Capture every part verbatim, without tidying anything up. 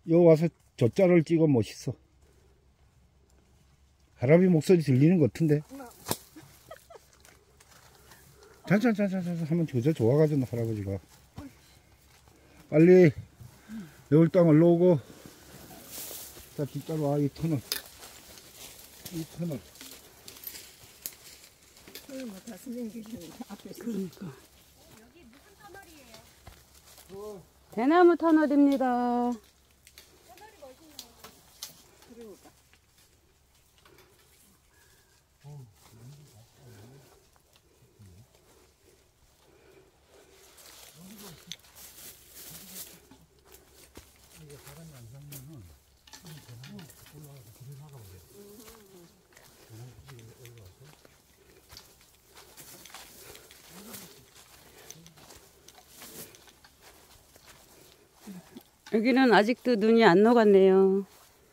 여 와서 젖자를 찍어 멋있어. 할아버지 목소리 들리는 것 같은데. 잔잔잔잔잔 하면 저저 좋아가지고 할아버지가 빨리 여울 땅을 놓고. 자, 뒷따로 와. 이 터널 이 터널 뭐 다 선생님 계시는 앞에서. 그러니까. 여기 무슨 터널이에요? 어, 대나무 터널입니다. 터널이 멋있네요. 그러니까. 여기는 아직도 눈이 안 녹았네요.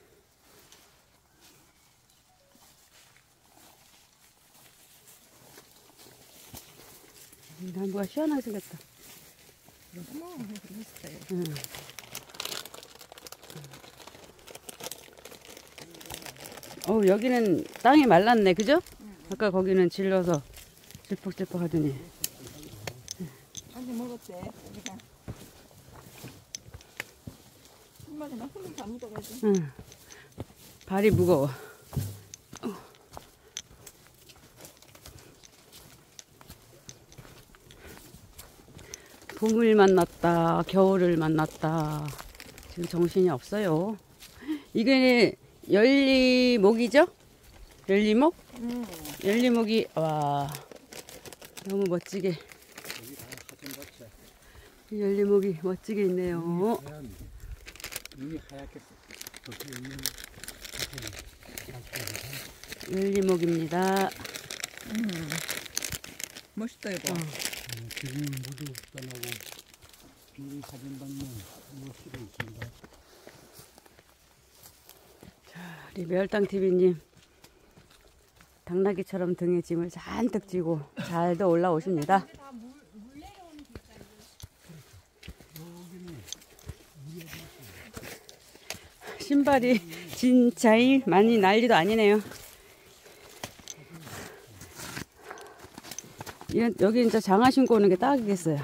나무가 시원하게 생겼다. 어머, 그랬어요. 응. 어, 여기는 땅이 말랐네, 그죠? 아까 거기는 질러서 질퍽질퍽 하더니. 아직 먹었대, 우리가. 한마디 막 힘을 다 묻어가지고. 응. 발이 무거워. 어. 봄을 만났다, 겨울을 만났다. 지금 정신이 없어요. 이게 열리목이죠? 열리목? 응. 열리목이, 와, 너무 멋지게. 열리목이 멋지게 있네요. 눈이 하얗게 덮여 있는 열리목입니다. 음. 멋있다, 이거. 어. 지금 모두 떠나고 비리 사진 받는 모습이 있습니다. 우리 매월당티비님 당나귀처럼 등에 짐을 잔뜩 지고 잘도 올라오십니다. 다물 물 내려오는 길이죠. 신발이 진짜 많이 난리도 아니네요. 이런, 여기 진짜 장화 신고 오는 게 딱이겠어요.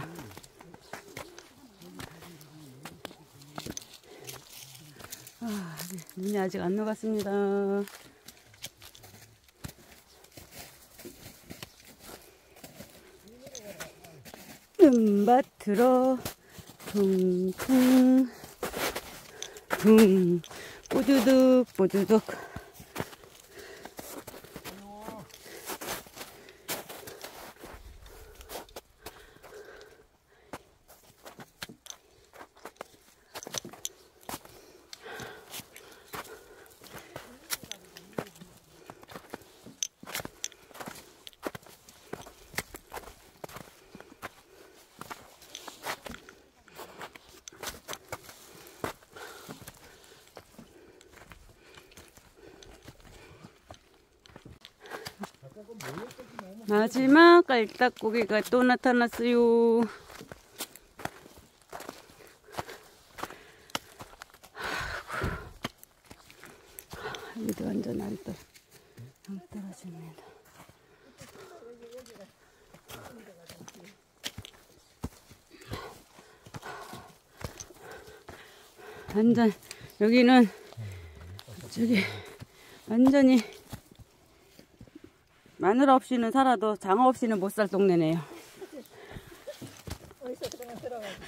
아, 눈이 아직 안 녹았습니다. 눈밭으로 퉁퉁 퉁 뽀두둑 뽀두둑. 마지막 깔딱고기가 또 나타났어요. 여기도 완전 안 떨, 안 떨어집니다. 완전 여기는 저기 완전히 마누라 없이는 살아도 장어 없이는 못 살 동네네요. 어디서 그러면 들어가지고.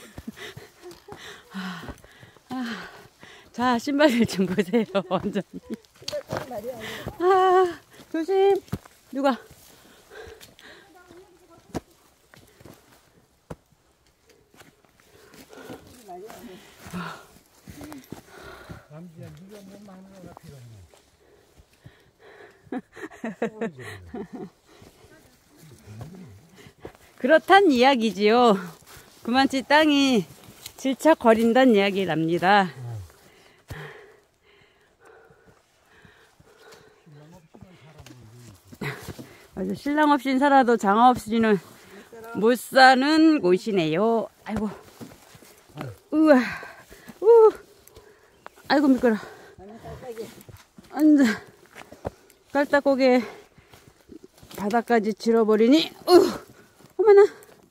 아, 아, 자, 신발들 좀 보세요. 완전히. 신발 말이야. 아, 조심. 누가? 남지야, 네가 뭐 많은 거가 필요하네. 그렇단 이야기지요. 그만치 땅이 질척거린다는 이야기랍니다. 맞아, 신랑 없이는 살아도 장어 없이는 못 사는 곳이네요. 아이고, 우와, 우, 아이고 미끄러. 완전 깔딱고개 바닥까지 질어버리니. 어, 어머나.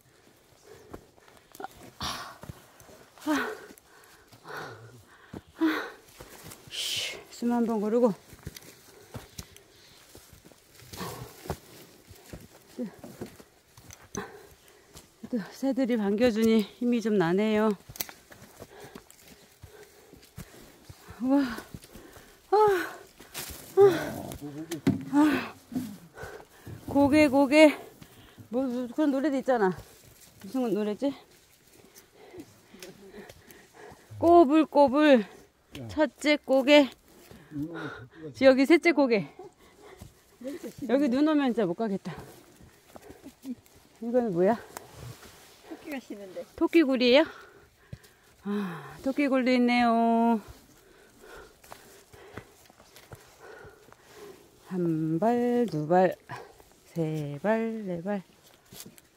숨 한 번 고르고. 또 새들이 반겨주니 힘이 좀 나네요. 와, 아, 아, 아, 고개 고개 뭐 그런 노래도 있잖아. 무슨 노래지? 꼬불꼬불 첫째 고개, 여기 셋째 고개. 여기 눈 오면 진짜 못 가겠다. 이거는 뭐야? 토끼가 쉬는데. 토끼굴이에요? 아, 토끼굴도 있네요. 한 발, 두 발, 세 발, 네 발.